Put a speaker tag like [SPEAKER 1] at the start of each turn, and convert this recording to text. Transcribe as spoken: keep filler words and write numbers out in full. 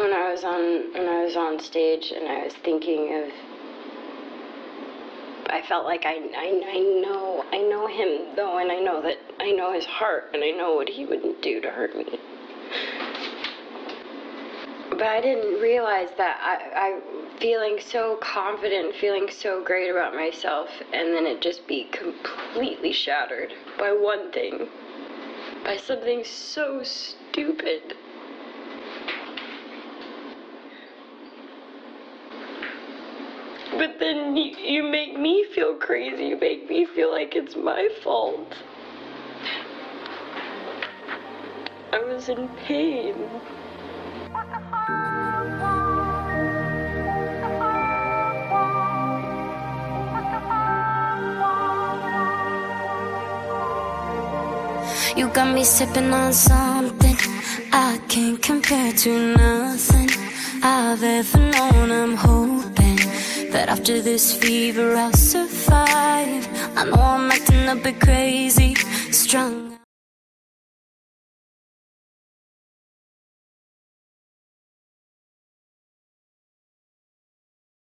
[SPEAKER 1] when I was on when I was on stage and I was thinking of, I felt like I, I, I know I know him though, and I know that I know his heart, and I know what he wouldn't do to hurt me. But I didn't realize that I, I feeling so confident, feeling so great about myself, and then it just be completely shattered by one thing, by something so stupid. But then you, you make me feel crazy. You make me feel like it's my fault. I was in pain.
[SPEAKER 2] You got me sipping on something I can't compare to nothing I've ever known. I'm hoping that after this fever I'll survive. I know I'm acting a bit crazy, strung